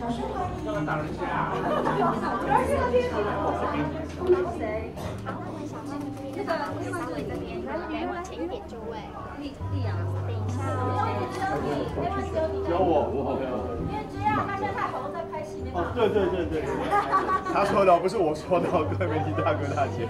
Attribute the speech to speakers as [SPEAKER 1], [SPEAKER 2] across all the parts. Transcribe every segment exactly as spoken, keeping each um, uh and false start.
[SPEAKER 1] 打人家啊！
[SPEAKER 2] 谁？那个另外这里这边，来往前一点就位。丽丽阳，等一下哦。
[SPEAKER 1] 只有我，我好朋友。
[SPEAKER 2] 因为这样，他现在好像在拍戏那个。
[SPEAKER 1] 哦，对对对对。他说的不是我说的，各位媒体大哥大姐。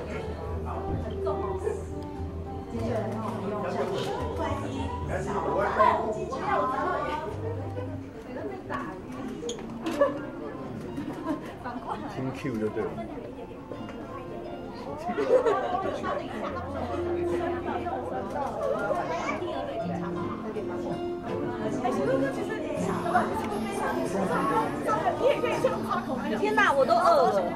[SPEAKER 1] 听 Q 就对了。
[SPEAKER 2] 天哪，我都饿了。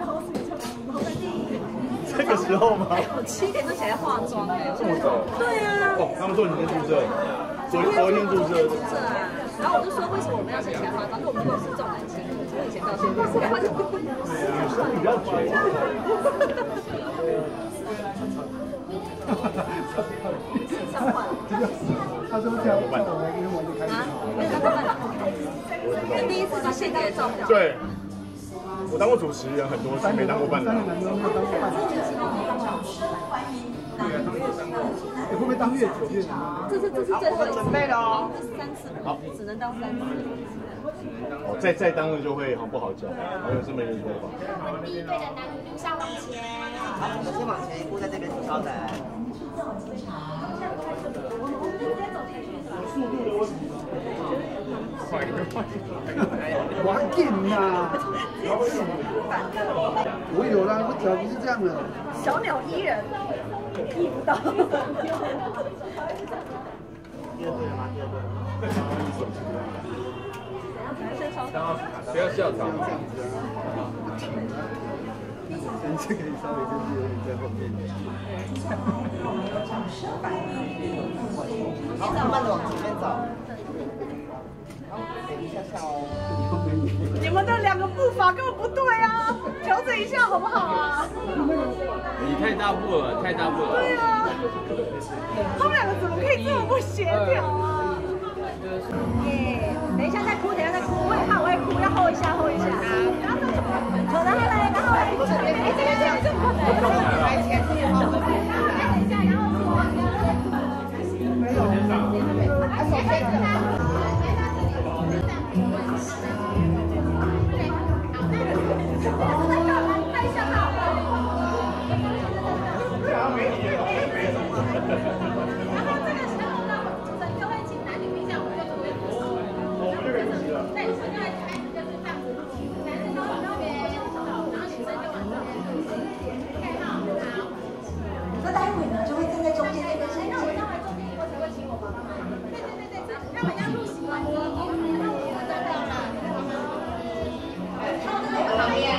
[SPEAKER 1] 这个时候吗？
[SPEAKER 2] 我七点就起来化妆哎。
[SPEAKER 1] 这么早？
[SPEAKER 2] 对啊。
[SPEAKER 1] 哦，他们说你在宿舍，昨昨天宿舍。
[SPEAKER 2] 宿舍啊。然后我就说为什么我们要先起来化妆？因为我们公司重男轻女，从以前到现在。
[SPEAKER 1] 女生比较久。他说跳舞，我因为我就开始。我知道。
[SPEAKER 2] 第一次是现在的照片。
[SPEAKER 1] 对。我当过主持人很多次，没当过伴郎。
[SPEAKER 3] 你会不会当越久越难？
[SPEAKER 2] 这是这是最后
[SPEAKER 1] 准备了哦。
[SPEAKER 2] 这是三次，好，只能当三次。
[SPEAKER 1] 哦，再再当了就会好不好讲，还有这么一个说法。
[SPEAKER 2] 第一队的男女上往前。
[SPEAKER 4] 好，我们先往前一步，在这边请稍等。
[SPEAKER 1] 速度的问题。快点快点！
[SPEAKER 3] 我还紧呐！我有啦，我脚不是这样的。
[SPEAKER 2] 小鸟依人，依不到。
[SPEAKER 4] 第二队了吗？第二队。
[SPEAKER 1] 不要笑场。
[SPEAKER 3] 人这可以稍微就是有点在后面。
[SPEAKER 4] 好，慢慢的往前面走。等一下下哦。
[SPEAKER 2] 你们的两个步伐根本不对啊，调整一下好不好啊？
[SPEAKER 5] 你太大步了，太大步了。
[SPEAKER 2] 对啊，他们两个怎么可以这么不协调啊？耶，等一下再哭，等一下再哭，我也怕我会哭，要 hold 一下 hold 一下。好，然后来，然后来，哎，这边这样，这边来前面，然后等一下，然后没有，啊，手飞着。太像了。然后这个时候呢，主持人就会请男女并项，我们就准备服务。
[SPEAKER 1] 我们就可以吃了。
[SPEAKER 2] 对，所以就会开始就是这样子，男生就往那边，然后女生就往这边。OK， 好，好。
[SPEAKER 6] 那待会呢，就会站在中间那边。
[SPEAKER 2] 谁让我站在中间以后才会请我爸爸妈妈？对对对对，他们要入席完之后，然后我们站在那。他们在旁边。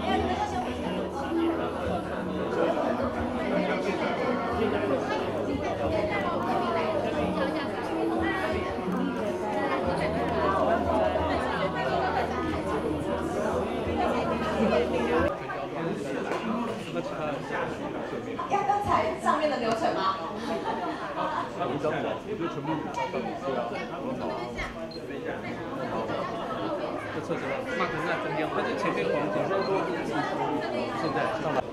[SPEAKER 6] 要刚才上面的流程吗？
[SPEAKER 1] 他比较早，我就全部对啊。
[SPEAKER 5] 这车子慢腾在中间，它是前面黄景，现在上来。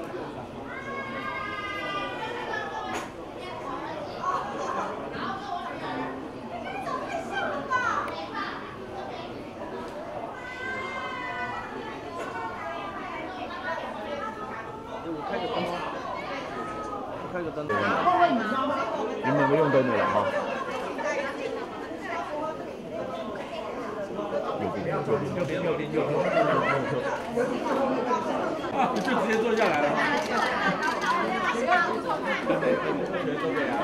[SPEAKER 5] 开个灯。
[SPEAKER 1] 你们两个用灯的了哈。
[SPEAKER 5] 右边，右边，右边，右边。啊，就直接坐下来了。对对对，全都给啊。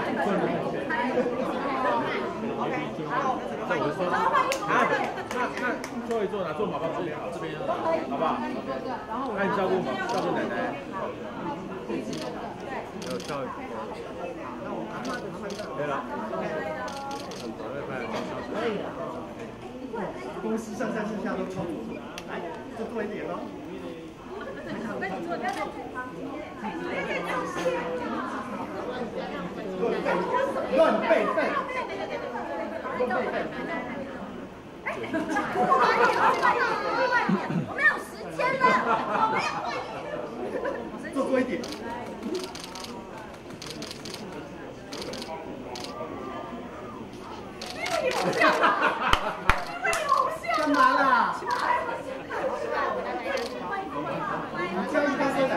[SPEAKER 5] 那我就说，啊，那那坐一坐呢，坐宝宝这边好，这边好不好？那你照顾照顾奶奶。有照顾。对了。
[SPEAKER 3] 可以。公司上上下下都超过，来，再多一点哦。乱背，乱背背，乱背背。哎，
[SPEAKER 2] 快点，快点，快点！我们有时间了，我们要快点。
[SPEAKER 3] 做多一点。
[SPEAKER 2] 你不要